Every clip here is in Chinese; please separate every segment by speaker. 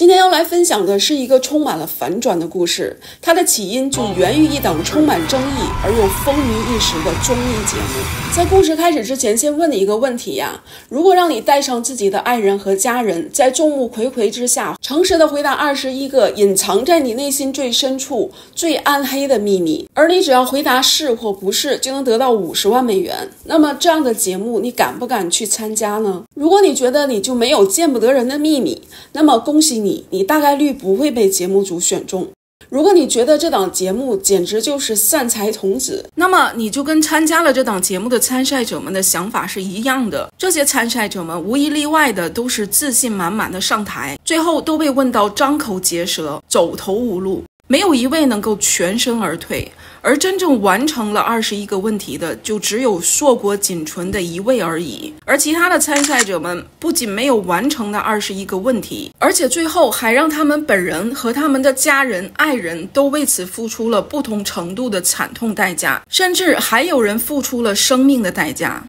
Speaker 1: 今天要来分享的是一个充满了反转的故事，它的起因就源于一档充满争议而又风靡一时的综艺节目。在故事开始之前，先问你一个问题呀：如果让你带上自己的爱人和家人，在众目睽睽之下，诚实的回答21个隐藏在你内心最深处、最暗黑的秘密，而你只要回答是或不是，就能得到50万美元，那么这样的节目你敢不敢去参加呢？如果你觉得你就没有见不得人的秘密，那么恭喜你大概率不会被节目组选中。如果你觉得这档节目简直就是散财童子，那么你就跟参加了这档节目的参赛者们的想法是一样的。这些参赛者们无一例外的都是自信满满的上台，最后都被问到张口结舌、走投无路，没有一位能够全身而退。而真正完成了21个问题的，就只有硕果仅存的一位而已。而其他的参赛者们不仅没有完成那21个问题，而且最后还让他们本人和他们的家人、爱人都为此付出了不同程度的惨痛代价，甚至还有人付出了生命的代价。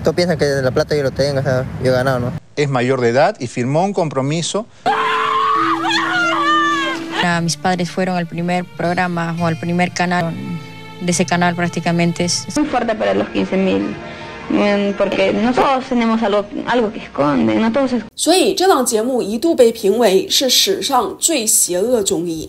Speaker 2: Es mayor de edad y firmó un compromiso.
Speaker 3: Mis padres fueron al primer programa o al primer canal de ese canal prácticamente. Es
Speaker 4: muy fuerte para los 15,000, porque no todos tenemos algo que esconden, no todos.
Speaker 1: 所以这档节目一度被评为是史上最邪恶综艺。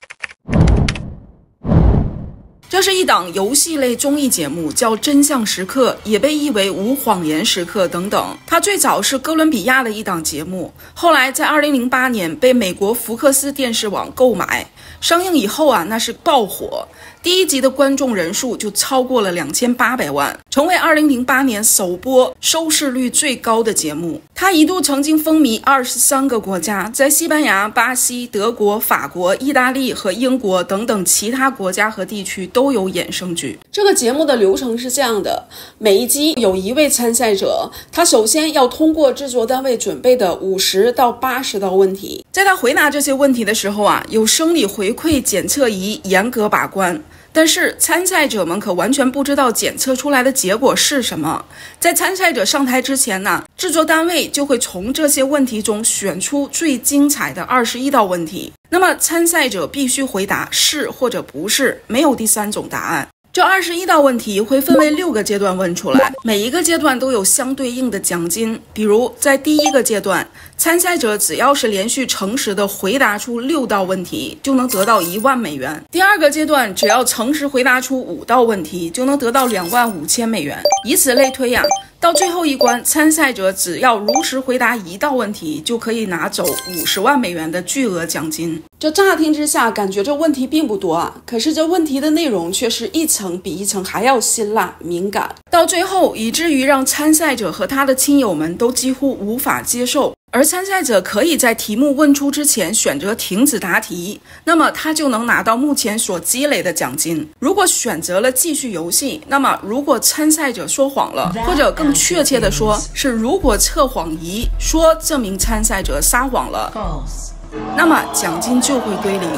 Speaker 1: 这是一档游戏类综艺节目，叫真相时刻，也被译为无谎言时刻等等。它最早是哥伦比亚的一档节目，后来在2008年被美国福克斯电视网购买，上映以后那是爆火。第一集的观众人数就超过了2800万，成为2008年首播收视率最高的节目。它一度曾经风靡23个国家，在西班牙、巴西、德国、法国、意大利和英国等等其他国家和地区都有衍生剧。这个节目的流程是这样的：每一集有一位参赛者，他首先要通过制作单位准备的50到80道问题，在他回答这些问题的时候有生理回馈检测仪严格把关。但是参赛者们可完全不知道检测出来的结果是什么。在参赛者上台之前制作单位就会从这些问题中选出最精彩的21道问题，那么参赛者必须回答是或者不是，没有第三种答案。这21道问题会分为6个阶段问出来，每一个阶段都有相对应的奖金。比如在第一个阶段，参赛者只要是连续诚实的回答出6道问题，就能得到1万美元。第二个阶段，只要诚实回答出5道问题，就能得到25000美元。以此类推到最后一关，参赛者只要如实回答1道问题，就可以拿走50万美元的巨额奖金。这乍听之下感觉这问题并不多可是这问题的内容却是一层比一层还要辛辣敏感，到最后以至于让参赛者和他的亲友们都几乎无法接受。而参赛者可以在题目问出之前选择停止答题，那么他就能拿到目前所积累的奖金。如果选择了继续游戏，那么如果参赛者说谎了，或者更确切的说是如果测谎仪说这名参赛者撒谎了，那么奖金就会归零。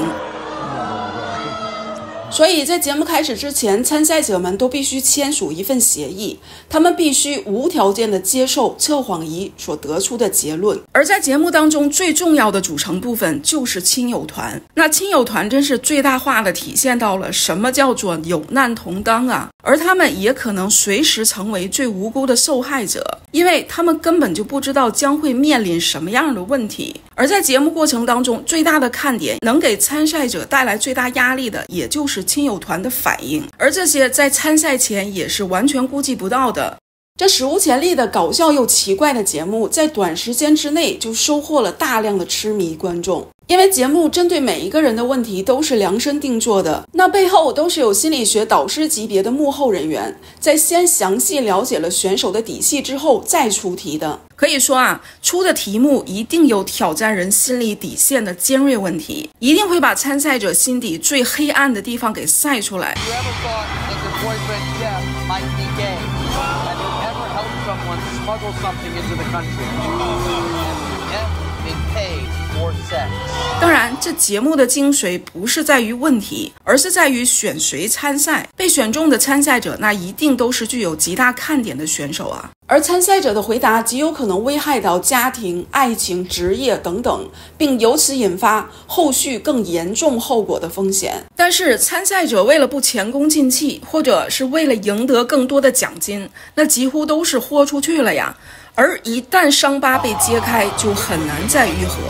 Speaker 1: 所以在节目开始之前，参赛者们都必须签署一份协议，他们必须无条件的接受测谎仪所得出的结论。而在节目当中最重要的组成部分就是亲友团，那亲友团真是最大化的体现到了什么叫做有难同当而他们也可能随时成为最无辜的受害者，因为他们根本就不知道将会面临什么样的问题。而在节目过程当中，最大的看点，能给参赛者带来最大压力的，也就是亲友团的反应，而这些在参赛前也是完全估计不到的。这史无前例的搞笑又奇怪的节目，在短时间之内就收获了大量的痴迷观众。因为节目针对每一个人的问题都是量身定做的，那背后都是有心理学导师级别的幕后人员，在先详细了解了选手的底细之后再出题的。可以说出的题目一定有挑战人心理底线的尖锐问题，一定会把参赛者心底最黑暗的地方给晒出来。当然，这节目的精髓不是在于问题，而是在于选谁参赛。被选中的参赛者，那一定都是具有极大看点的选手而参赛者的回答极有可能危害到家庭、爱情、职业等等，并由此引发后续更严重后果的风险。但是参赛者为了不前功尽弃，或者是为了赢得更多的奖金，那几乎都是豁出去了呀。而一旦伤疤被揭开，就很难再愈合。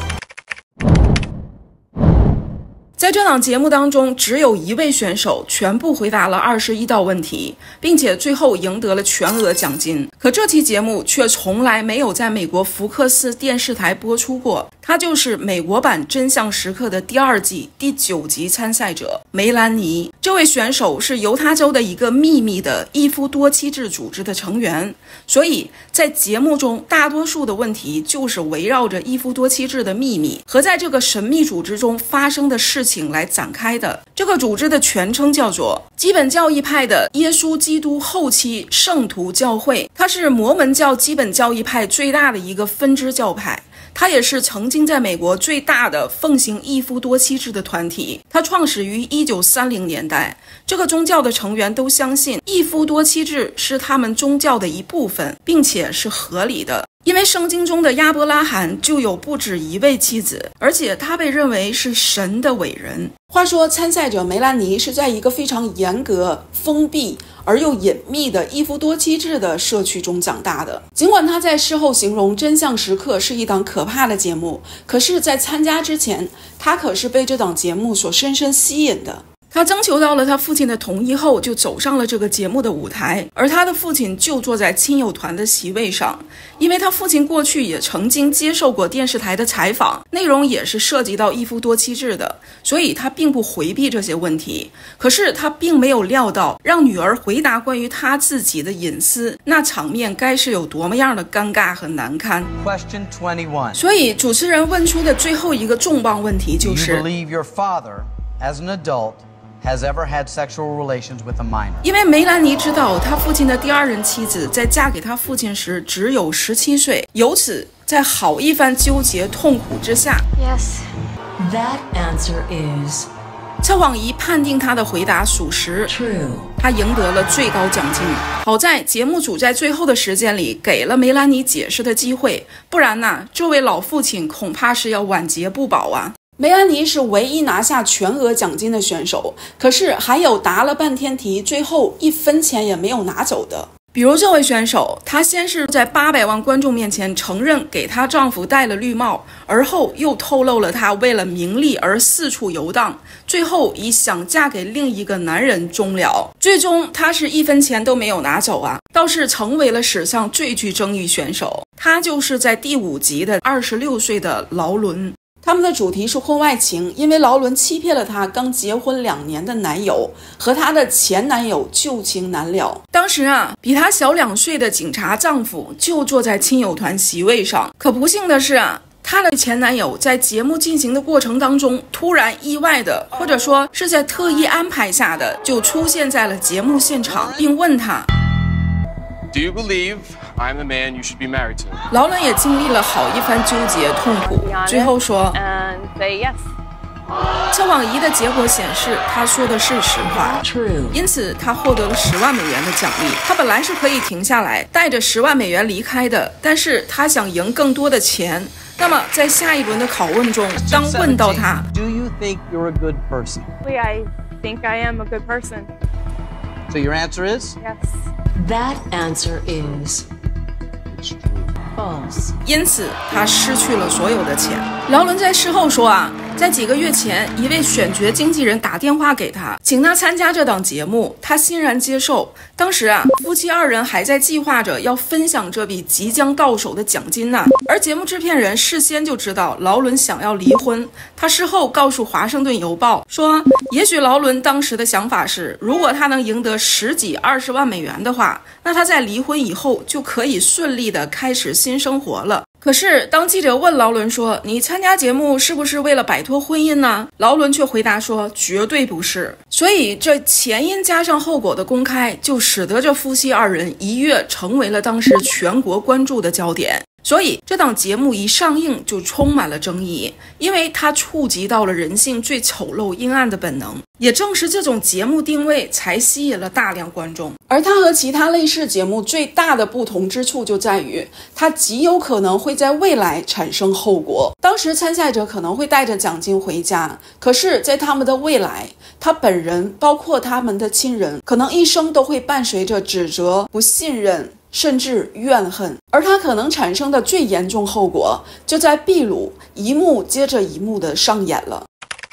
Speaker 1: 在这档节目当中，只有一位选手全部回答了21道问题，并且最后赢得了全额奖金。可这期节目却从来没有在美国福克斯电视台播出过，他就是美国版《真相时刻》的第2季第9集参赛者梅兰妮。这位选手是犹他州的一个秘密的一夫多妻制组织的成员，所以在节目中大多数的问题就是围绕着一夫多妻制的秘密和在这个神秘组织中发生的事情来展开的。这个组织的全称叫做基本教义派的耶稣基督后期圣徒教会，它是摩门教基本教义派最大的一个分支教派，它也是曾经在美国最大的奉行一夫多妻制的团体。它创始于1930年代，这个宗教的成员都相信一夫多妻制是他们宗教的一部分，并且是合理的。因为圣经中的亚伯拉罕就有不止一位妻子，而且他被认为是神的伟人。话说参赛者梅兰妮是在一个非常严格、封闭而又隐秘的一夫多妻制的社区中长大的。尽管他在事后形容《真相时刻》是一档可怕的节目，可是在参加之前，他可是被这档节目所深深吸引的。他征求到了他父亲的同意后，就走上了这个节目的舞台，而他的父亲就坐在亲友团的席位上。因为他父亲过去也曾经接受过电视台的采访，内容也是涉及到一夫多妻制的，所以他并不回避这些问题。可是他并没有料到让女儿回答关于他自己的隐私，那场面该是有多么样的尴尬和难堪。
Speaker 5: Question 21.
Speaker 1: 所以主持人问出的最后一个重磅问题就
Speaker 5: Do you
Speaker 1: 是
Speaker 5: believe your father, as an adult, has ever had sexual relations with a minor?
Speaker 1: 因为梅兰妮知道他父亲的第2任妻子在嫁给他父亲时只有17岁，由此在好一番纠结痛苦之下，
Speaker 4: Yes.
Speaker 6: That answer is
Speaker 1: 测谎仪判定他的回答属实，
Speaker 6: true.
Speaker 1: 他赢得了最高奖金。好在节目组在最后的时间里给了梅兰妮解释的机会，不然呢，这位老父亲恐怕是要晚节不保啊。梅兰妮是唯一拿下全额奖金的选手，可是还有答了半天题，最后1分钱也没有拿走的。比如这位选手，她先是在800万观众面前承认给她丈夫戴了绿帽，而后又透露了她为了名利而四处游荡，最后以想嫁给另一个男人终了。最终她是1分钱都没有拿走啊，倒是成为了史上最具争议选手。她就是在第5集的26岁的劳伦。他们的主题是婚外情，因为劳伦欺骗了她刚结婚2年的男友，和她的前男友旧情难了。当时啊，比她小2岁的警察丈夫就坐在亲友团席位上。可不幸的是啊，她的前男友在节目进行的过程当中，突然意外的，或者说是在特意安排下的，就出现在了节目现场，并问她
Speaker 7: Do you believe I'm the man you should be married to?
Speaker 1: 劳伦也经历了好一番纠结痛苦，最后说
Speaker 8: and say yes.
Speaker 1: 测谎仪的结果显示他说的是实话，
Speaker 6: True.
Speaker 1: 因此他获得了10万美元的奖励。他本来是可以停下来带着10万美元离开的，但是他想赢更多的钱。那么在下一轮的拷问中，当问到他
Speaker 5: Do you think you're a good person?
Speaker 8: I think I am a good person.
Speaker 5: So your answer is?
Speaker 8: Yes.
Speaker 6: That answer is false.
Speaker 1: 因此他失去了所有的钱。劳伦在事后说啊，在几个月前，一位选角经纪人打电话给他，请他参加这档节目，他欣然接受。当时啊，夫妻2人还在计划着要分享这笔即将到手的奖金呢。而节目制片人事先就知道劳伦想要离婚，他事后告诉《华盛顿邮报》说，也许劳伦当时的想法是，如果他能赢得10几20万美元的话，那他在离婚以后就可以顺利的开始新生活了。可是当记者问劳伦说，你参加节目是不是为了摆脱婚姻呢？劳伦却回答说，绝对不是。所以这前因加上后果的公开，就使得这夫妻2人一跃成为了当时全国关注的焦点。 所以这档节目一上映就充满了争议，因为它触及到了人性最丑陋阴暗的本能。也正是这种节目定位才吸引了大量观众。而它和其他类似节目最大的不同之处就在于，它极有可能会在未来产生后果。当时参赛者可能会带着奖金回家，可是在他们的未来，他本人包括他们的亲人可能一生都会伴随着指责、不信任甚至怨恨，而它可能产生的最严重后果就在秘鲁一幕接着一幕的上演了。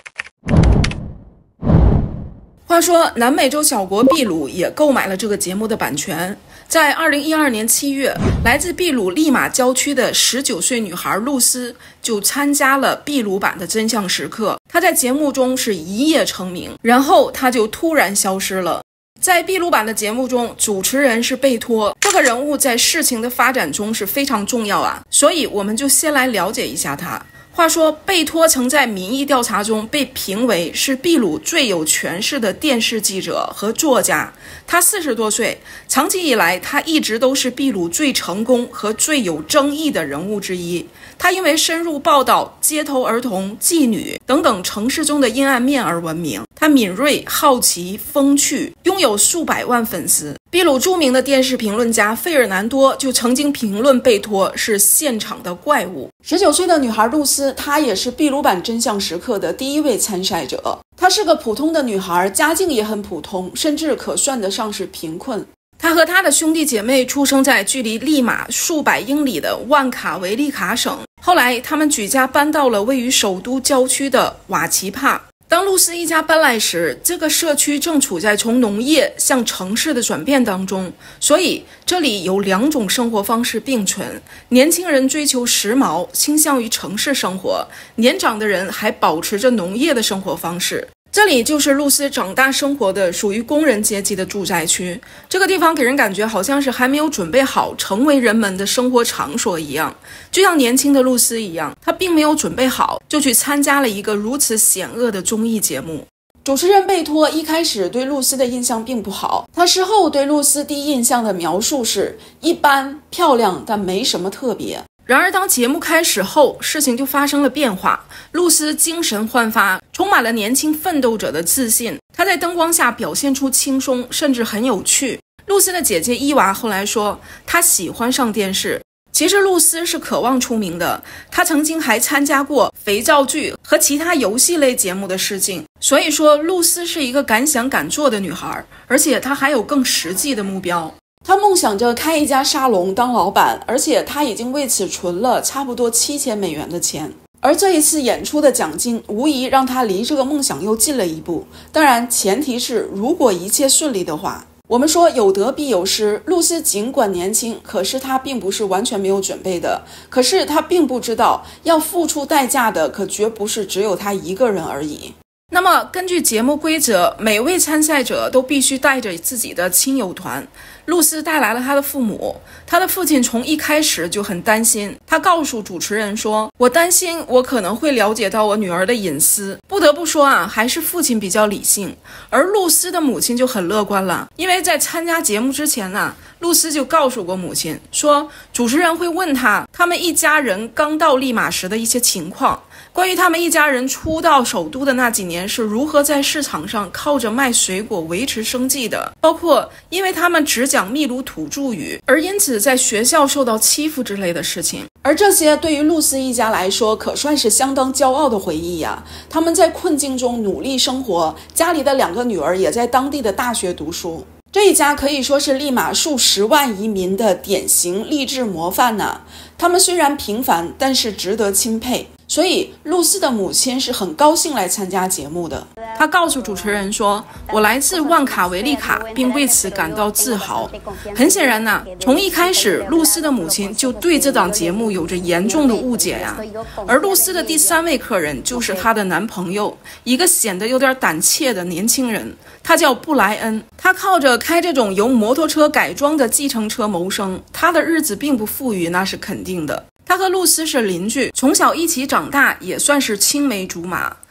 Speaker 1: 话说南美洲小国秘鲁也购买了这个节目的版权。在2012年7月，来自秘鲁利马郊区的19岁女孩露丝就参加了秘鲁版的真相时刻。她在节目中是一夜成名，然后她就突然消失了。在秘鲁版的节目中，主持人是贝托，这个人物在事情的发展中是非常重要啊，所以我们就先来了解一下他。话说贝托曾在民意调查中被评为是秘鲁最有权势的电视记者和作家。他40多岁，长期以来他一直都是秘鲁最成功和最有争议的人物之一。他因为深入报道街头儿童、妓女等等城市中的阴暗面而闻名。他敏锐、好奇、风趣，拥有数百万粉丝。秘鲁著名的电视评论家费尔南多就曾经评论贝托是现场的怪物。19岁的女孩露丝，她也是秘鲁版真相时刻的第一位参赛者。她是个普通的女孩，家境也很普通，甚至可算得上是贫困。她和她的兄弟姐妹出生在距离利马数百英里的万卡维利卡省，后来他们举家搬到了位于首都郊区的瓦奇帕。当露丝一家搬来时，这个社区正处在从农业向城市的转变当中，所以这里有2种生活方式并存。年轻人追求时髦，倾向于城市生活，年长的人还保持着农业的生活方式。这里就是露丝长大生活的属于工人阶级的住宅区。这个地方给人感觉好像是还没有准备好成为人们的生活场所一样，就像年轻的露丝一样，她并没有准备好就去参加了一个如此险恶的综艺节目。主持人贝托一开始对露丝的印象并不好，他事后对露丝第一印象的描述是一般，漂亮但没什么特别。然而当节目开始后，事情就发生了变化。露丝精神焕发，充满了年轻奋斗者的自信。她在灯光下表现出轻松，甚至很有趣。露丝的姐姐伊娃后来说，她喜欢上电视。其实露丝是渴望出名的，她曾经还参加过肥皂剧和其他游戏类节目的试镜。所以说露丝是一个敢想敢做的女孩，而且她还有更实际的目标。他梦想着开一家沙龙当老板，而且他已经为此存了差不多7000美元的钱。而这一次演出的奖金无疑让他离这个梦想又近了一步，当然前提是如果一切顺利的话。我们说有得必有失，露丝尽管年轻，可是她并不是完全没有准备的。可是她并不知道要付出代价的可绝不是只有她一个人而已。那么根据节目规则，每位参赛者都必须带着自己的亲友团。露丝带来了她的父母，她的父亲从一开始就很担心，他告诉主持人说，我担心我可能会了解到我女儿的隐私。不得不说啊，还是父亲比较理性。而露丝的母亲就很乐观了，因为在参加节目之前呢，露丝就告诉过母亲说，主持人会问他们一家人刚到利马时的一些情况，关于他们一家人初到首都的那几年是如何在市场上靠着卖水果维持生计的，包括因为他们只讲秘鲁土著语而因此在学校受到欺负之类的事情。而这些对于露丝一家来说可算是相当骄傲的回忆呀。他们在困境中努力生活，家里的2个女儿也在当地的大学读书。这一家可以说是利马数10万移民的典型励志模范呢。他们虽然平凡，但是值得钦佩。所以露丝的母亲是很高兴来参加节目的。她告诉主持人说，我来自万卡维利卡，并为此感到自豪。很显然呢，从一开始露丝的母亲就对这档节目有着严重的误解呀。而露丝的第3位客人就是她的男朋友，一个显得有点胆怯的年轻人，他叫布莱恩。他靠着开这种由摩托车改装的计程车谋生，他的日子并不富裕，那是肯定的。他和露丝是邻居，从小一起长大，也算是青梅竹马。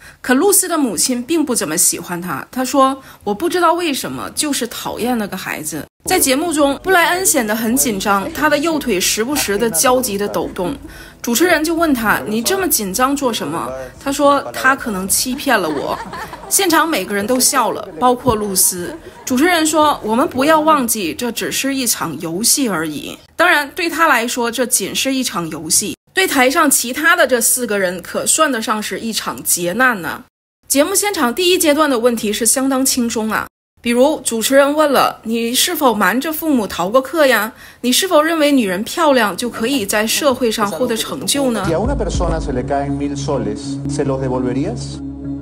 Speaker 1: 可露丝的母亲并不怎么喜欢他，她说我不知道为什么，就是讨厌那个孩子。在节目中，布莱恩显得很紧张，他的右腿时不时的焦急的抖动。主持人就问他，你这么紧张做什么？他说他可能欺骗了我。现场每个人都笑了，包括露丝。主持人说，我们不要忘记，这只是一场游戏而已。当然对他来说，这仅是一场游戏，对台上其他的这4个人可算得上是一场劫难呢。节目现场第一阶段的问题是相当轻松啊，比如主持人问了，你是否瞒着父母逃过课呀？你是否认为女人漂亮就可以在社会上获得成就呢？
Speaker 2: Si a una persona se le caen 1000 soles, ¿se los devolverías?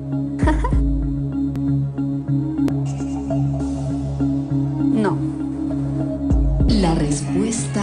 Speaker 4: No.
Speaker 6: La respuesta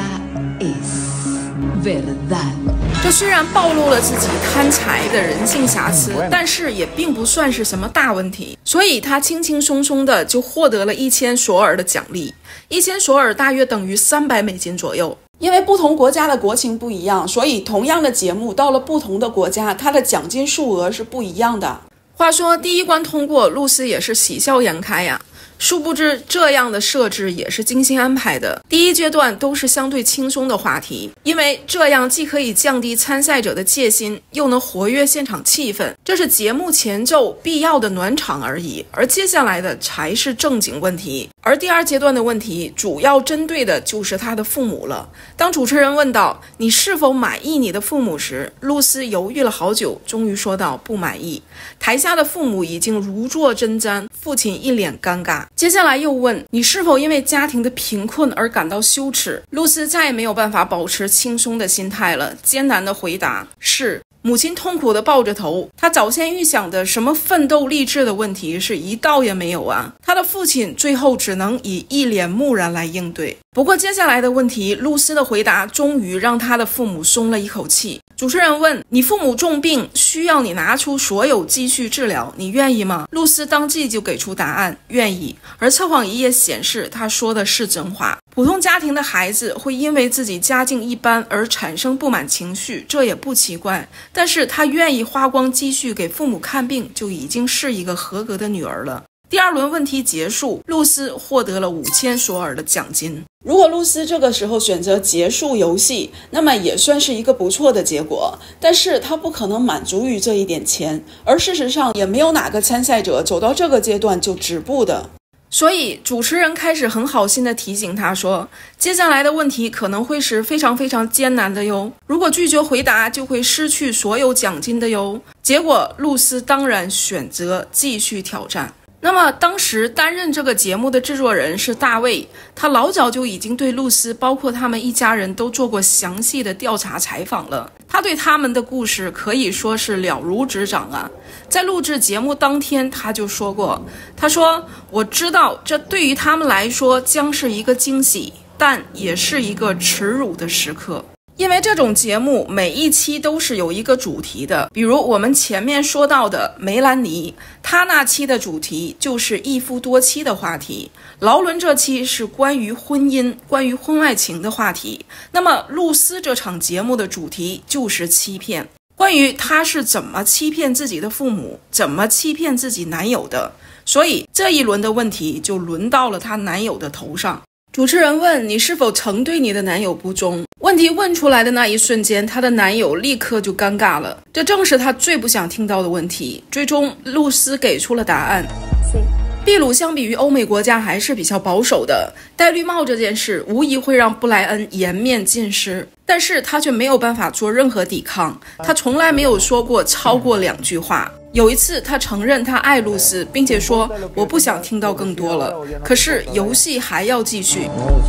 Speaker 6: es verdad.
Speaker 1: 这虽然暴露了自己贪财的人性瑕疵，但是也并不算是什么大问题，所以他轻轻松松的就获得了1000索尔的奖励，1000索尔大约等于300美金左右。因为不同国家的国情不一样，所以同样的节目到了不同的国家，它的奖金数额是不一样的。话说第一关通过，露丝也是喜笑颜开呀。殊不知这样的设置也是精心安排的，第一阶段都是相对轻松的话题，因为这样既可以降低参赛者的戒心，又能活跃现场气氛，这是节目前奏必要的暖场而已，而接下来的才是正经问题。而第2阶段的问题主要针对的就是他的父母了。当主持人问到你是否满意你的父母时，露丝犹豫了好久，终于说道不满意。台下的父母已经如坐针毡，父亲一脸尴尬。接下来又问你是否因为家庭的贫困而感到羞耻。露丝再也没有办法保持轻松的心态了，艰难的回答是。母亲痛苦地抱着头，她早先预想的什么奋斗励志的问题是一道也没有啊。她的父亲最后只能以一脸木然来应对。不过接下来的问题，露丝的回答终于让她的父母松了一口气。主持人问你父母重病，需要你拿出所有积蓄治疗，你愿意吗？露丝当即就给出答案，愿意。而测谎仪也显示她说的是真话。普通家庭的孩子会因为自己家境一般而产生不满情绪，这也不奇怪，但是她愿意花光积蓄给父母看病，就已经是一个合格的女儿了。第2轮问题结束，露丝获得了5000索尔的奖金。如果露丝这个时候选择结束游戏，那么也算是一个不错的结果，但是她不可能满足于这一点钱，而事实上也没有哪个参赛者走到这个阶段就止步的。所以主持人开始很好心的提醒他说，接下来的问题可能会是非常非常艰难的哟，如果拒绝回答就会失去所有奖金的哟。结果露丝当然选择继续挑战。那么当时担任这个节目的制作人是大卫，他老早就已经对露丝包括他们一家人都做过详细的调查采访了，他对他们的故事可以说是了如指掌啊。在录制节目当天他就说过，他说我知道这对于他们来说将是一个惊喜，但也是一个耻辱的时刻。因为这种节目每一期都是有一个主题的，比如我们前面说到的梅兰妮，她那期的主题就是一夫多妻的话题，劳伦这期是关于婚姻关于婚外情的话题，那么露丝这场节目的主题就是欺骗，关于她是怎么欺骗自己的父母，怎么欺骗自己男友的，所以这一轮的问题就轮到了她男友的头上。主持人问你是否曾对你的男友不忠，问题问出来的那一瞬间，她的男友立刻就尴尬了，这正是她最不想听到的问题。最终露丝给出了答案。秘鲁相比于欧美国家还是比较保守的，戴绿帽这件事无疑会让布莱恩颜面尽失，但是他却没有办法做任何抵抗，他从来没有说过超过2句话。有一次他承认他爱露丝，并且说我不想听到更多了，可是游戏还要继续。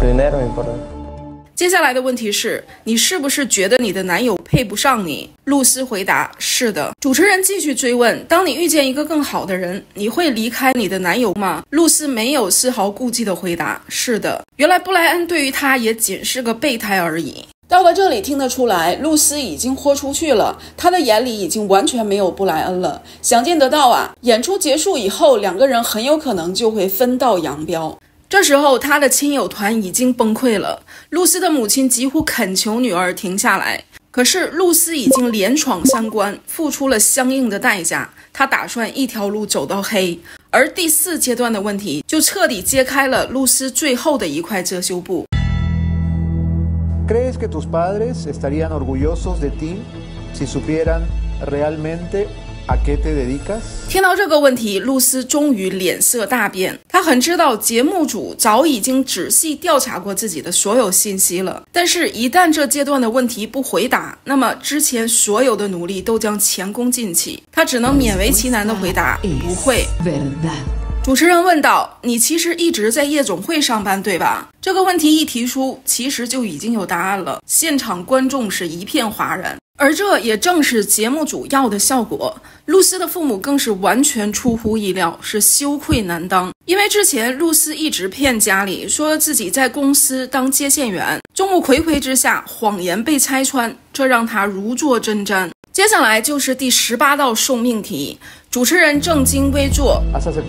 Speaker 1: 接下来的问题是，你是不是觉得你的男友配不上你？露丝回答是的。主持人继续追问，当你遇见一个更好的人，你会离开你的男友吗？露丝没有丝毫顾忌的回答是的。原来布莱恩对于她也仅是个备胎而已。到了这里听得出来，露丝已经豁出去了，她的眼里已经完全没有布莱恩了。想见得到啊，演出结束以后2个人很有可能就会分道扬镳。这时候他的亲友团已经崩溃了，露丝的母亲几乎恳求女儿停下来。 可是露丝已经连闯3关，付出了相应的代价，她打算一条路走到黑。而第4阶段的问题就彻底揭开了露丝最后的一块遮羞布。
Speaker 2: ¿Crees que tus padres estarían orgullosos de ti si supieran realmente a qué te dedicas？
Speaker 1: 听到这个问题，露丝终于脸色大变。她很知道节目组早已经仔细调查过自己的所有信息了，但是一旦这阶段的问题不回答，那么之前所有的努力都将前功尽弃。她只能勉为其难地回答不会。主持人问道：你其实一直在夜总会上班对吧？这个问题一提出，其实就已经有答案了，现场观众是一片哗然。而这也正是节目组要的效果。露丝的父母更是完全出乎意料，是羞愧难当。因为之前露丝一直骗家里说自己在公司当接线员，众目睽睽之下谎言被拆穿，这让她如坐针毡。接下来就是第18道送命题，主持人正襟危坐。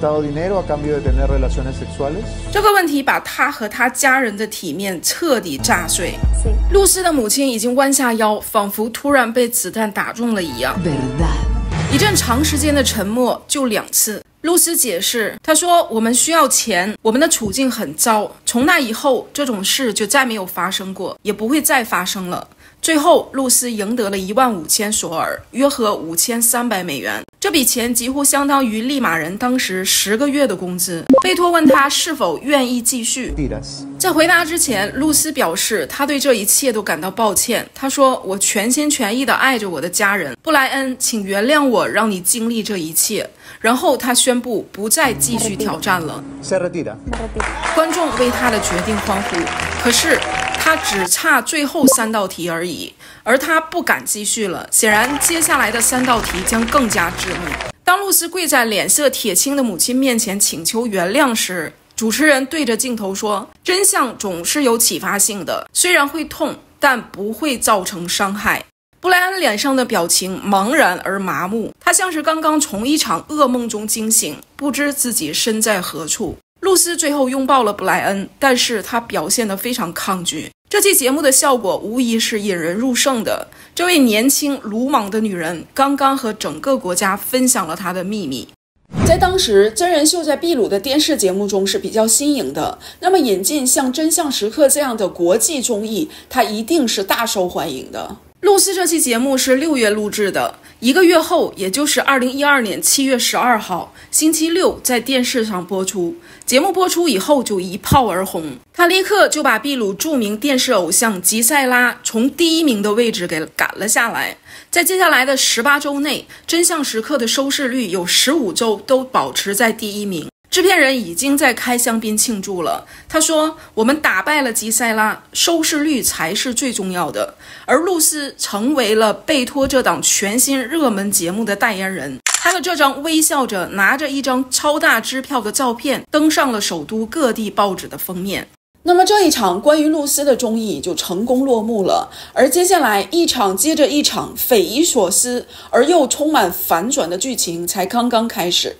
Speaker 1: 这个问题把他和他家人的体面彻底炸碎。露丝的母亲已经弯下腰，仿佛突然被子弹打中了一样。一阵长时间的沉默，就2次。露丝解释，她说我们需要钱，我们的处境很糟，从那以后这种事就再没有发生过，也不会再发生了。最后露丝赢得了15000索尔，约合5300美元，这笔钱几乎相当于利马人当时10个月的工资。贝托问他是否愿意继续，在回答之前，露丝表示她对这一切都感到抱歉。她说，我全心全意地爱着我的家人，布莱恩，请原谅我让你经历这一切。然后她宣布不再继续挑战了。观众为她的决定欢呼，可是他只差最后3道题而已，而他不敢继续了。显然接下来的3道题将更加致命。当露丝跪在脸色铁青的母亲面前请求原谅时，主持人对着镜头说，真相总是有启发性的，虽然会痛，但不会造成伤害。布莱恩脸上的表情茫然而麻木，他像是刚刚从一场噩梦中惊醒，不知自己身在何处。露丝最后拥抱了布莱恩，但是她表现得非常抗拒。这期节目的效果无疑是引人入胜的。这位年轻鲁莽的女人刚刚和整个国家分享了她的秘密。在当时，真人秀在秘鲁的电视节目中是比较新颖的，那么引进像《真相时刻》这样的国际综艺，它一定是大受欢迎的。露丝这期节目是6月录制的，1个月后，也就是2012年7月12号，星期六在电视上播出。节目播出以后就一炮而红，他立刻就把秘鲁著名电视偶像吉塞拉从第1名的位置给赶了下来。在接下来的18周内，真相时刻的收视率有15周都保持在第1名。制片人已经在开香槟庆祝了。他说，我们打败了吉塞拉，收视率才是最重要的。而露丝成为了贝托这档全新热门节目的代言人。他的这张微笑着拿着一张超大支票的照片登上了首都各地报纸的封面。那么这一场关于露丝的综艺就成功落幕了，而接下来一场接着一场匪夷所思而又充满反转的剧情才刚刚开始。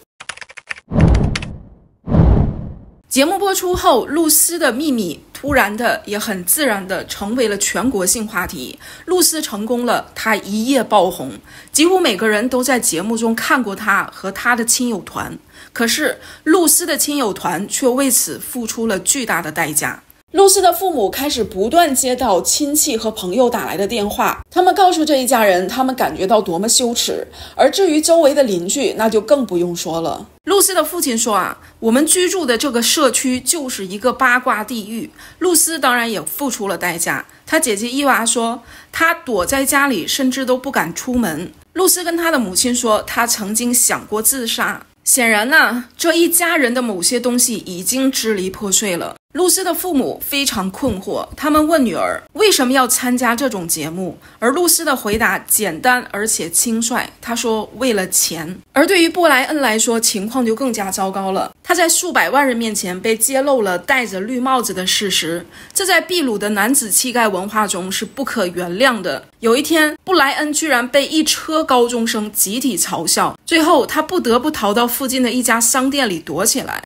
Speaker 1: 节目播出后，露丝的秘密突然的也很自然的成为了全国性话题。露丝成功了，她一夜爆红，几乎每个人都在节目中看过她和她的亲友团。可是露丝的亲友团却为此付出了巨大的代价。露丝的父母开始不断接到亲戚和朋友打来的电话，他们告诉这一家人他们感觉到多么羞耻，而至于周围的邻居那就更不用说了。露丝的父亲说我们居住的这个社区就是一个八卦地狱。露丝当然也付出了代价，她姐姐伊娃说她躲在家里甚至都不敢出门。露丝跟她的母亲说她曾经想过自杀。显然这一家人的某些东西已经支离破碎了。露丝的父母非常困惑，他们问女儿为什么要参加这种节目，而露丝的回答简单而且轻率，她说为了钱。而对于布莱恩来说，情况就更加糟糕了，他在数百万人面前被揭露了戴着绿帽子的事实，这在秘鲁的男子气概文化中是不可原谅的。有一天，布莱恩居然被一车高中生集体嘲笑，最后他不得不逃到附近的一家商店里躲起来。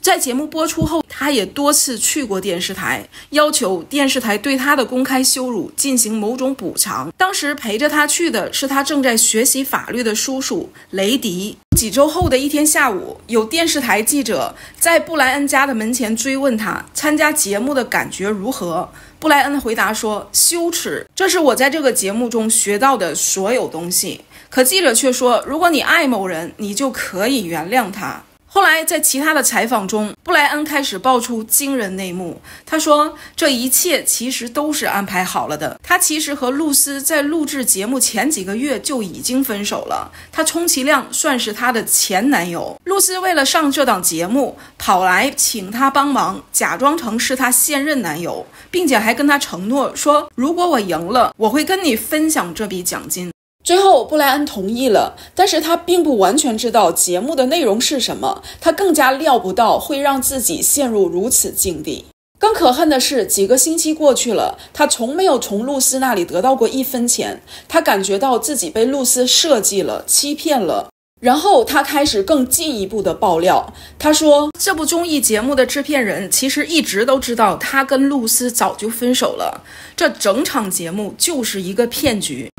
Speaker 1: 在节目播出后，他也多次去过电视台，要求电视台对他的公开羞辱进行某种补偿。当时陪着他去的是他正在学习法律的叔叔雷迪。几周后的一天下午，有电视台记者在布莱恩家的门前追问他参加节目的感觉如何。布莱恩回答说：羞耻，这是我在这个节目中学到的所有东西。可记者却说，如果你爱某人，你就可以原谅他。后来在其他的采访中，布莱恩开始爆出惊人内幕。他说这一切其实都是安排好了的，他其实和露丝在录制节目前几个月就已经分手了，他充其量算是他的前男友。露丝为了上这档节目跑来请他帮忙，假装成是他现任男友，并且还跟他承诺说，如果我赢了，我会跟你分享这笔奖金。最后布莱恩同意了，但是他并不完全知道节目的内容是什么，他更加料不到会让自己陷入如此境地。更可恨的是，几个星期过去了，他从没有从露丝那里得到过1分钱，他感觉到自己被露丝设计了，欺骗了。然后他开始更进一步的爆料，他说这部综艺节目的制片人其实一直都知道他跟露丝早就分手了，这整场节目就是一个骗局。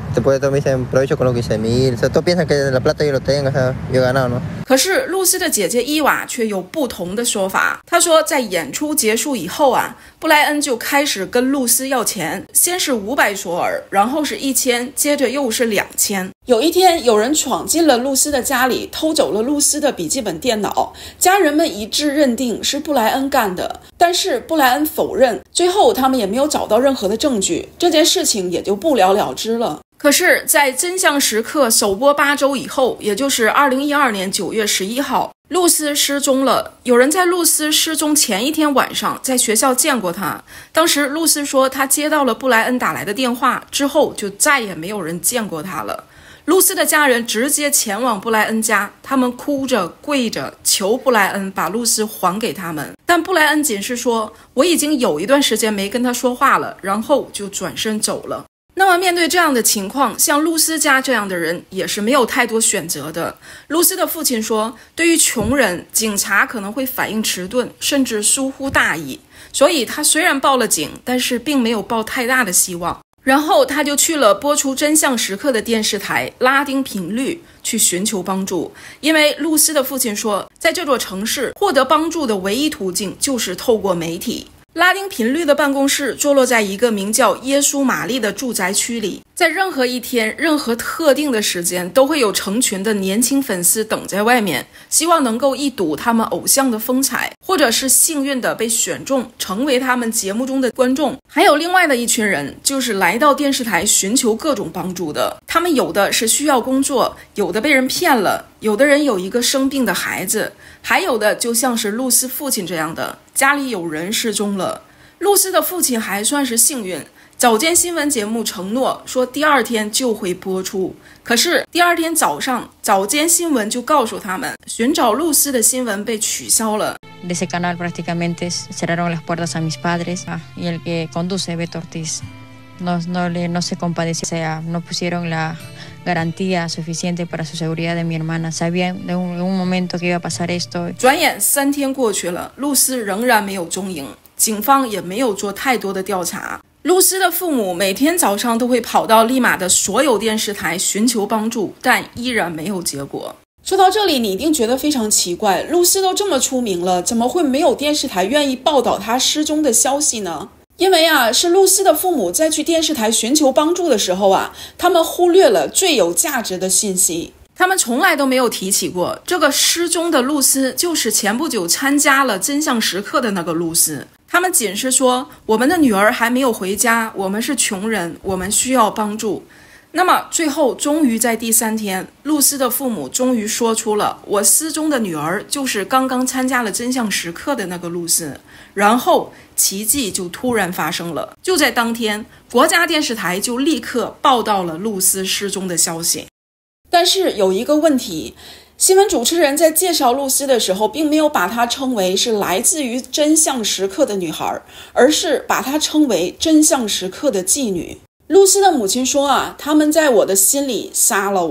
Speaker 1: 可是露丝的姐姐伊娃却有不同的说法，她说在演出结束以后布莱恩就开始跟露丝要钱，先是500索尔，然后是1000，接着又是2000。有一天有人闯进了露丝的家里，偷走了露丝的笔记本电脑，家人们一致认定是布莱恩干的，但是布莱恩否认，最后他们也没有找到任何的证据，这件事情也就不了了之了。可是在真相时刻首播8周以后，也就是2012年9月11号，露丝失踪了。有人在露丝失踪前一天晚上在学校见过她，当时露丝说她接到了布莱恩打来的电话，之后就再也没有人见过她了。露丝的家人直接前往布莱恩家，他们哭着跪着求布莱恩把露丝还给他们，但布莱恩仅是说我已经有一段时间没跟他说话了，然后就转身走了。那么面对这样的情况，像露丝家这样的人也是没有太多选择的。露丝的父亲说，对于穷人，警察可能会反应迟钝，甚至疏忽大意，所以他虽然报了警，但是并没有抱太大的希望。然后他就去了播出真相时刻的电视台拉丁频率去寻求帮助，因为露丝的父亲说，在这座城市获得帮助的唯一途径就是透过媒体。拉丁频率的办公室坐落在一个名叫耶稣玛丽的住宅区里，在任何一天任何特定的时间都会有成群的年轻粉丝等在外面，希望能够一睹他们偶像的风采，或者是幸运的被选中成为他们节目中的观众。还有另外的一群人，就是来到电视台寻求各种帮助的，他们有的是需要工作，有的被人骗了，有的人有一个生病的孩子，还有的就像是露丝父亲这样的，家里有人失踪了。露丝的父亲还算是幸运，早间新闻节目承诺说第2天就会播出，可是第2天早上早间新闻就告诉他们，寻找露丝的新闻被取消了。
Speaker 3: De ese canal prácticamente cerraron las puertas a mis padres y el que conduce, Beto Ortiz, no se compadeció, no pusieron la garantía suficiente para su seguridad de mi hermana. Sabían de un momento que iba a pasar esto.
Speaker 1: 转眼3天过去了，露丝仍然没有踪影，警方也没有做太多的调查。露丝的父母每天早上都会跑到利马的所有电视台寻求帮助，但依然没有结果。说到这里，你一定觉得非常奇怪，露丝都这么出名了，怎么会没有电视台愿意报道她失踪的消息呢？因为是露丝的父母在去电视台寻求帮助的时候他们忽略了最有价值的信息。他们从来都没有提起过这个失踪的露丝就是前不久参加了真相时刻的那个露丝。他们仅是说，我们的女儿还没有回家，我们是穷人，我们需要帮助。那么最后终于在第3天，露丝的父母终于说出了，我失踪的女儿就是刚刚参加了真相时刻的那个露丝。然后奇迹就突然发生了，就在当天，国家电视台就立刻报道了露丝失踪的消息。但是有一个问题，新闻主持人在介绍露丝的时候，并没有把她称为是来自于真相时刻的女孩，而是把她称为真相时刻的妓女。露丝的母亲说他们在我的心里杀了我。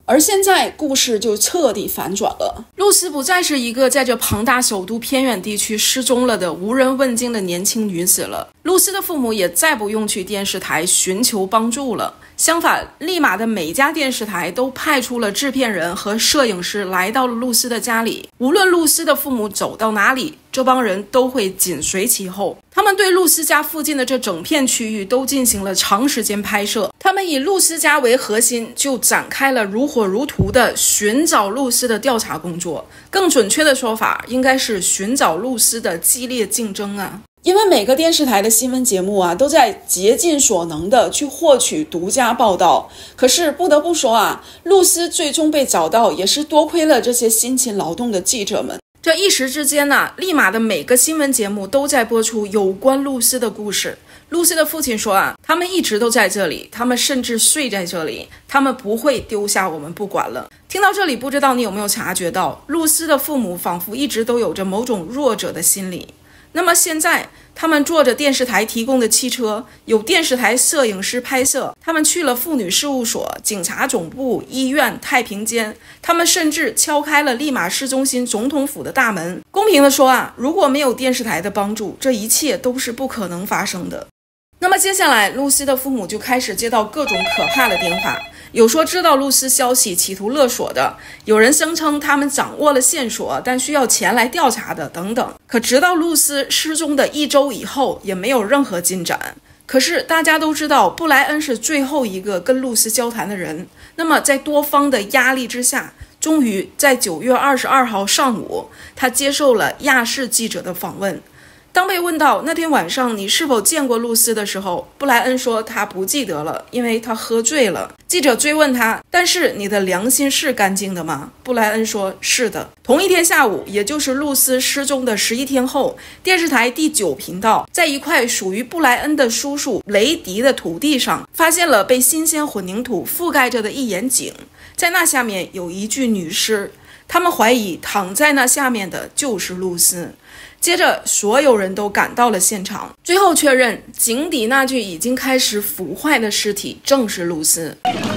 Speaker 1: 而现在故事就彻底反转了，露丝不再是一个在这庞大首都偏远地区失踪了的无人问津的年轻女子了。露丝的父母也再不用去电视台寻求帮助了，相反，利马的每家电视台都派出了制片人和摄影师来到了露丝的家里，无论露丝的父母走到哪里，这帮人都会紧随其后。他们对露丝家附近的这整片区域都进行了长时间拍摄，他们以露丝家为核心，就展开了如火如荼的寻找露丝的调查工作。更准确的说法，应该是寻找露丝的激烈竞争啊。因为每个电视台的新闻节目啊，都在竭尽所能的去获取独家报道。可是不得不说啊，露丝最终被找到，也是多亏了这些辛勤劳动的记者们。这一时之间呢，利马的每个新闻节目都在播出有关露丝的故事。露丝的父亲说啊，他们一直都在这里，他们甚至睡在这里，他们不会丢下我们不管了。听到这里，不知道你有没有察觉到，露丝的父母仿佛一直都有着某种弱者的心理。那么现在他们坐着电视台提供的汽车，有电视台摄影师拍摄，他们去了妇女事务所、警察总部、医院、太平间，他们甚至敲开了利马市中心总统府的大门。公平地说啊，如果没有电视台的帮助，这一切都是不可能发生的。那么接下来，露丝的父母就开始接到各种可怕的电话，有说知道露丝消息企图勒索的，有人声称他们掌握了线索，但需要钱来调查的等等。可直到露丝失踪的1周以后，也没有任何进展。可是大家都知道，布莱恩是最后一个跟露丝交谈的人。那么在多方的压力之下，终于在9月22号上午，他接受了亚视记者的访问。当被问到那天晚上你是否见过露丝的时候，布莱恩说他不记得了，因为他喝醉了。记者追问他，但是你的良心是干净的吗？布莱恩说是的。同一天下午，也就是露丝失踪的11天后，电视台第9频道在一块属于布莱恩的叔叔雷迪的土地上，发现了被新鲜混凝土覆盖着的一眼井，在那下面有一具女尸，他们怀疑躺在那下面的就是露丝。接着所有人都赶到了现场，最后确认井底那具已经开始腐坏的尸体正是露丝。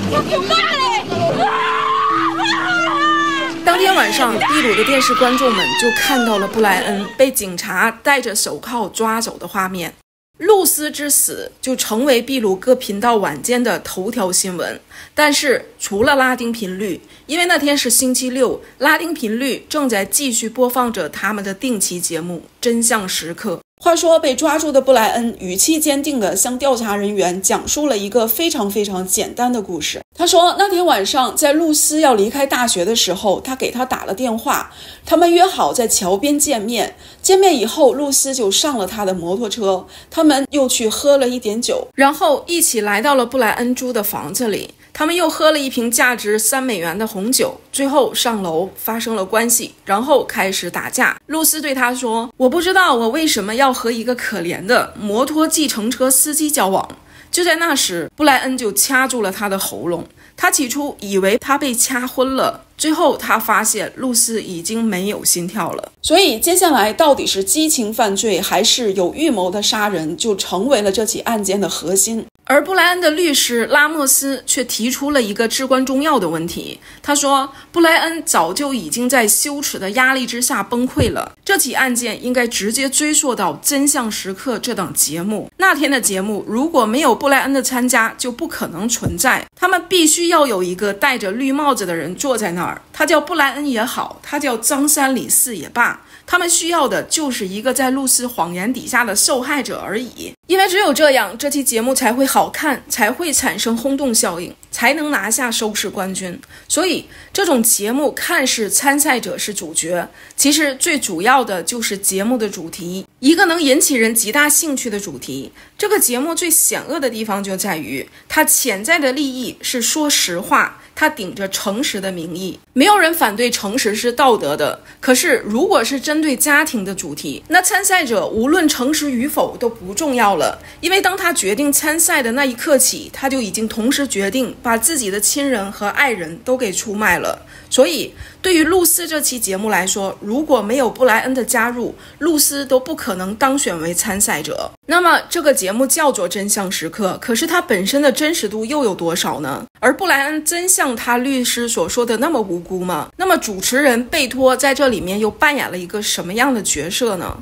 Speaker 1: 当天晚上，秘鲁的电视观众们就看到了布莱恩被警察戴着手铐抓走的画面。露丝之死就成为秘鲁各频道晚间的头条新闻。但是除了拉丁频率，因为那天是星期六，拉丁频率正在继续播放着他们的定期节目《真相时刻》。话说被抓住的布莱恩语气坚定地向调查人员讲述了一个非常简单的故事。他说那天晚上在露丝要离开大学的时候，他给他打了电话，他们约好在桥边见面。见面以后，露丝就上了他的摩托车，他们又去喝了一点酒，然后一起来到了布莱恩租的房子里。他们又喝了一瓶价值3美元的红酒，最后上楼发生了关系，然后开始打架。露丝对他说，我不知道我为什么要和一个可怜的摩托计程车司机交往。就在那时，布莱恩就掐住了他的喉咙。他起初以为他被掐昏了，最后他发现露丝已经没有心跳了。所以接下来到底是激情犯罪还是有预谋的杀人，就成为了这起案件的核心。而布莱恩的律师拉莫斯却提出了一个至关重要的问题。他说，布莱恩早就已经在羞耻的压力之下崩溃了，这起案件应该直接追溯到《真相时刻》这档节目。那天的节目如果没有布莱恩的参加，就不可能存在。他们必须要有一个戴着绿帽子的人坐在那儿，他叫布莱恩也好，他叫张三李四也罢，他们需要的就是一个在露丝谎言底下的受害者而已。因为只有这样，这期节目才会好看，才会产生轰动效应，才能拿下收视冠军。所以这种节目看似参赛者是主角，其实最主要的就是节目的主题，一个能引起人极大兴趣的主题。这个节目最险恶的地方就在于，它潜在的利益是说实话，它顶着诚实的名义。没有人反对诚实是道德的，可是如果是针对家庭的主题，那参赛者无论诚实与否都不重要了，因为当他决定参赛的那一刻起，他就已经同时决定把自己的亲人和爱人都给出卖了。所以对于露丝这期节目来说，如果没有布莱恩的加入，露丝都不可能当选为参赛者。那么这个节目叫做真相时刻，可是它本身的真实度又有多少呢？而布莱恩真像他律师所说的那么无辜吗？那么主持人贝托在这里面又扮演了一个什么样的角色呢？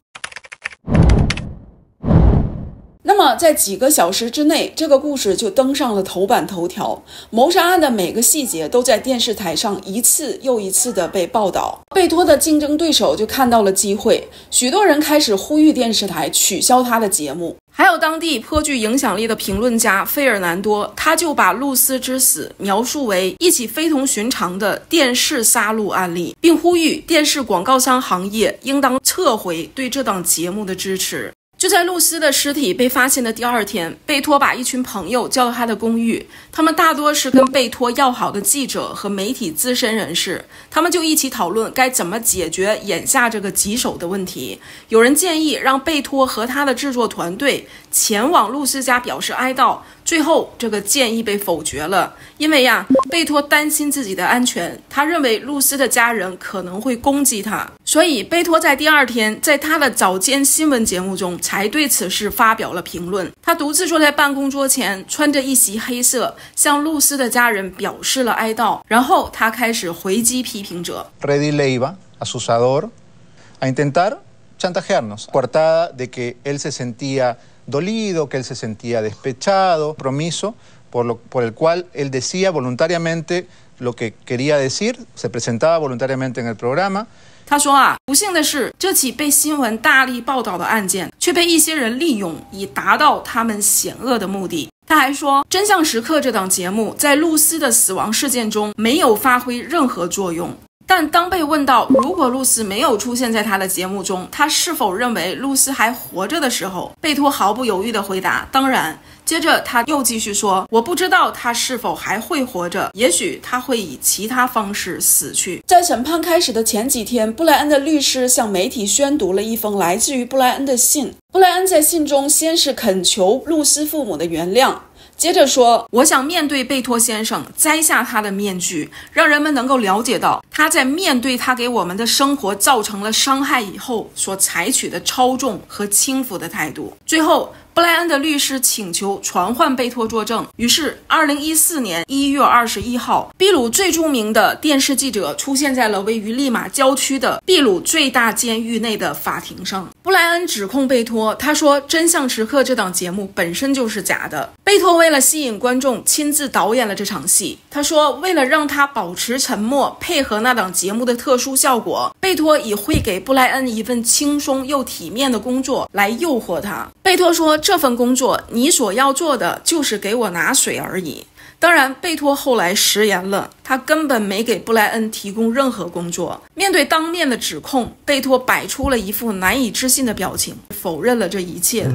Speaker 1: 那么在几个小时之内，这个故事就登上了头版头条，谋杀案的每个细节都在电视台上一次又一次的被报道。贝托的竞争对手就看到了机会，许多人开始呼吁电视台取消他的节目。还有当地颇具影响力的评论家费尔南多，他就把露丝之死描述为一起非同寻常的电视杀戮案例，并呼吁电视广告商行业应当撤回对这档节目的支持。就在露丝的尸体被发现的第二天，贝托把一群朋友叫到他的公寓，他们大多是跟贝托要好的记者和媒体资深人士，他们就一起讨论该怎么解决眼下这个棘手的问题。有人建议让贝托和他的制作团队前往露丝家表示哀悼，最后这个建议被否决了，因为贝托担心自己的安全，他认为露丝的家人可能会攻击他，所以贝托在第二天在他的早间新闻节目中才对此事发表了评论。他独自坐在办公桌前，穿着一袭黑色，向露丝的家人表示了哀悼，然后他开始回击批评者。
Speaker 2: Freddy Leiva, asusador, a intentar chantajearnos, coartada de que él se sentía dolido, que él se sentía despechado, compromiso por el cual él decía voluntariamente lo que quería decir, se presentaba voluntariamente en el programa.
Speaker 1: 他说不幸的是，这起被新闻大力报道的案件却被一些人利用，以达到他们险恶的目的。他还说，真相时刻这档节目在露丝的死亡事件中没有发挥任何作用。但当被问到如果露丝没有出现在他的节目中，他是否认为露丝还活着的时候，贝托毫不犹豫地回答当然。接着他又继续说，我不知道他是否还会活着，也许他会以其他方式死去。在审判开始的前几天，布莱恩的律师向媒体宣读了一封来自于布莱恩的信。布莱恩在信中先是恳求露丝父母的原谅，接着说，我想面对贝托先生，摘下他的面具，让人们能够了解到他在面对他给我们的生活造成了伤害以后所采取的超重和轻浮的态度。最后布莱恩的律师请求传唤贝托作证，于是2014年1月21号，秘鲁最著名的电视记者出现在了位于利马郊区的秘鲁最大监狱内的法庭上。布莱恩指控贝托，他说真相时刻这档节目本身就是假的，贝托为了吸引观众亲自导演了这场戏。他说为了让他保持沉默，配合那档节目的特殊效果，贝托以会给布莱恩一份轻松又体面的工作来诱惑他。贝托说，这份工作你所要做的就是给我拿水而已。当然贝托后来食言了，他根本没给布莱恩提供任何工作。面对当面的指控，贝托摆出了一副难以置信的表情，否认了这一切。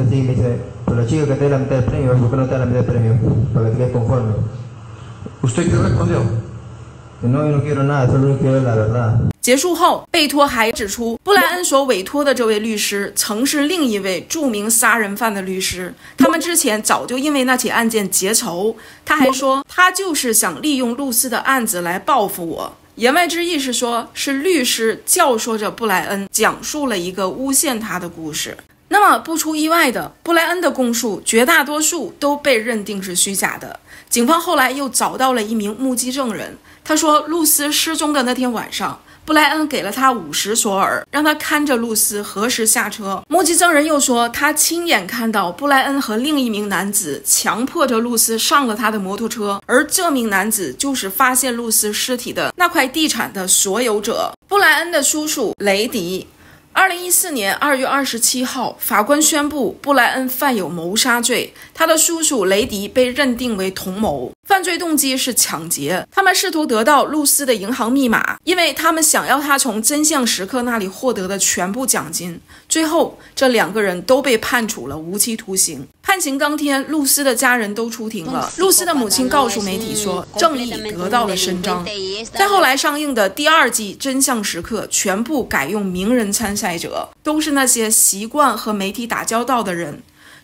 Speaker 1: 结束后，贝托还指出，布莱恩所委托的这位律师曾是另一位著名杀人犯的律师，他们之前早就因为那起案件结仇。他还说，他就是想利用露丝的案子来报复我。言外之意是说，是律师教唆着布莱恩讲述了一个诬陷他的故事。那么不出意外的，布莱恩的供述绝大多数都被认定是虚假的。警方后来又找到了一名目击证人，他说露丝失踪的那天晚上，布莱恩给了他50索尔，让他看着露丝何时下车。目击证人又说，他亲眼看到布莱恩和另一名男子强迫着露丝上了他的摩托车，而这名男子就是发现露丝尸体的那块地产的所有者。布莱恩的叔叔雷迪。2014年2月27号，法官宣布布莱恩犯有谋杀罪，他的叔叔雷迪被认定为同谋，犯罪动机是抢劫。他们试图得到露丝的银行密码，因为他们想要他从真相时刻那里获得的全部奖金。最后这两个人都被判处了无期徒刑。判刑当天，露丝的家人都出庭了。露丝的母亲告诉媒体说，正义得到了伸张。在后来上映的第2季真相时刻，全部改用名人参赛者，都是那些习惯和媒体打交道的人。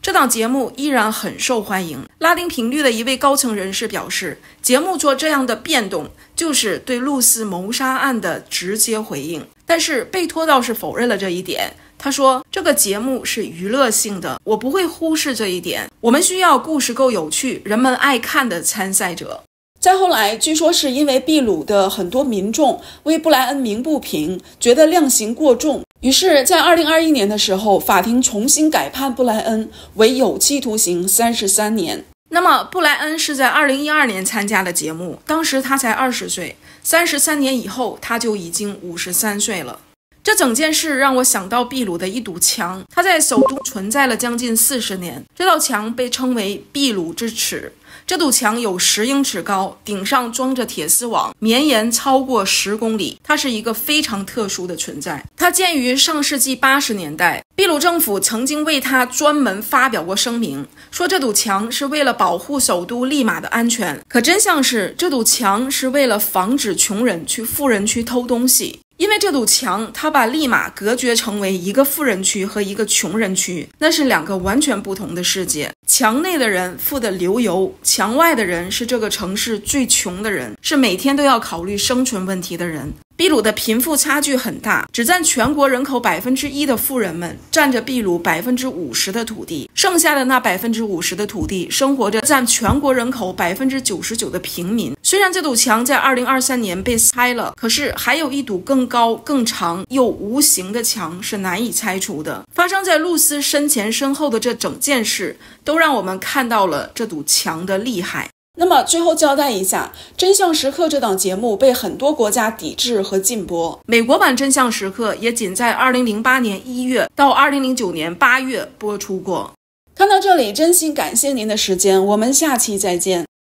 Speaker 1: 这档节目依然很受欢迎。拉丁频率的一位高层人士表示，节目做这样的变动就是对露丝谋杀案的直接回应。但是贝托倒是否认了这一点，他说这个节目是娱乐性的，我不会忽视这一点，我们需要故事够有趣，人们爱看的参赛者。再后来，据说是因为秘鲁的很多民众为布莱恩鸣不平，觉得量刑过重，于是在2021年的时候，法庭重新改判布莱恩为有期徒刑33年。那么布莱恩是在2012年参加了节目，当时他才20岁，33年以后他就已经53岁了。这整件事让我想到秘鲁的一堵墙，它在首都存在了将近40年，这道墙被称为秘鲁之齿。这堵墙有10英尺高，顶上装着铁丝网，绵延超过10公里，它是一个非常特殊的存在。它建于上世纪80年代，秘鲁政府曾经为它专门发表过声明，说这堵墙是为了保护首都利马的安全。可真相是，这堵墙是为了防止穷人去富人区偷东西。因为这堵墙，它把利马隔绝成为一个富人区和一个穷人区，那是2个完全不同的世界。墙内的人富得流油，墙外的人是这个城市最穷的人，是每天都要考虑生存问题的人。秘鲁的贫富差距很大，只占全国人口1%的富人们占着秘鲁50%的土地，剩下的那50%的土地生活着占全国人口99%的平民。虽然这堵墙在2023年被拆了，可是还有一堵更高、更长又无形的墙是难以拆除的。发生在露丝身前身后的这整件事，都让我们看到了这堵墙的厉害。那么最后交代一下，真相时刻这档节目被很多国家抵制和禁播。美国版真相时刻也仅在2008年1月到2009年8月播出过。看到这里，真心感谢您的时间，我们下期再见。